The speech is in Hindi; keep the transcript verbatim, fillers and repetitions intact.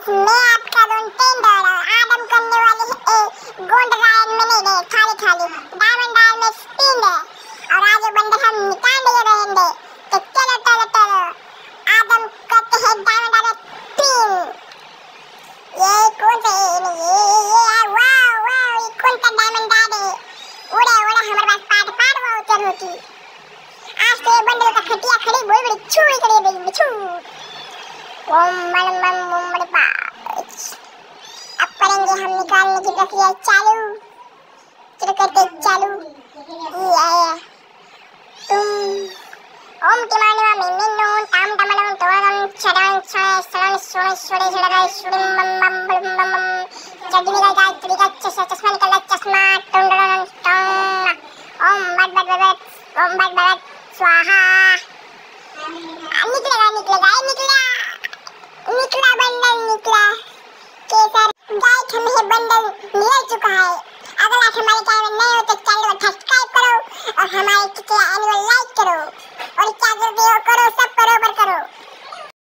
मैं आपका दोस्त टेंडर आदम करने वाले ए गोंड रायन में नहीं गए खाली खाली डायमंड डायल में स्पिन है और आज ये बंदे हम निकाल लिए रहेंगे तो चलो चलो चलो आदम करते हैं डायमंड डायल स्पिन। ये कौन सा ये ये ये वाह वाह ये कौन सा डायमंड डायल है उड़े उड़े हमारे पास पाट पाट वो उतर होती आज तो ये बंदे का खटिया खड़ी बड़ी बड़ी छुरी खड़ी है छू ओम बम बम बम बड़े पाँच। अब करेंगे हम निकालने की प्रक्रिया चालू चलो करते चालू ये आया तुम ओम टिमानिवा मिन्नो ताम तमलम तोरम चरण चरण चरण सोने सोने चढ़ा सुड़म बम बम बम बम बम जगनी का गायत्री का चश्मा चश्मा निकला चश्मा टुंडरन टंग ओम बट बट बट ओम बट बट स्वाहा निकलेगा निकलेगा निकला निकला बंडल निकला केसर गाइस हमें बंडल मिल चुका है अगला हमारे टाइम में नहीं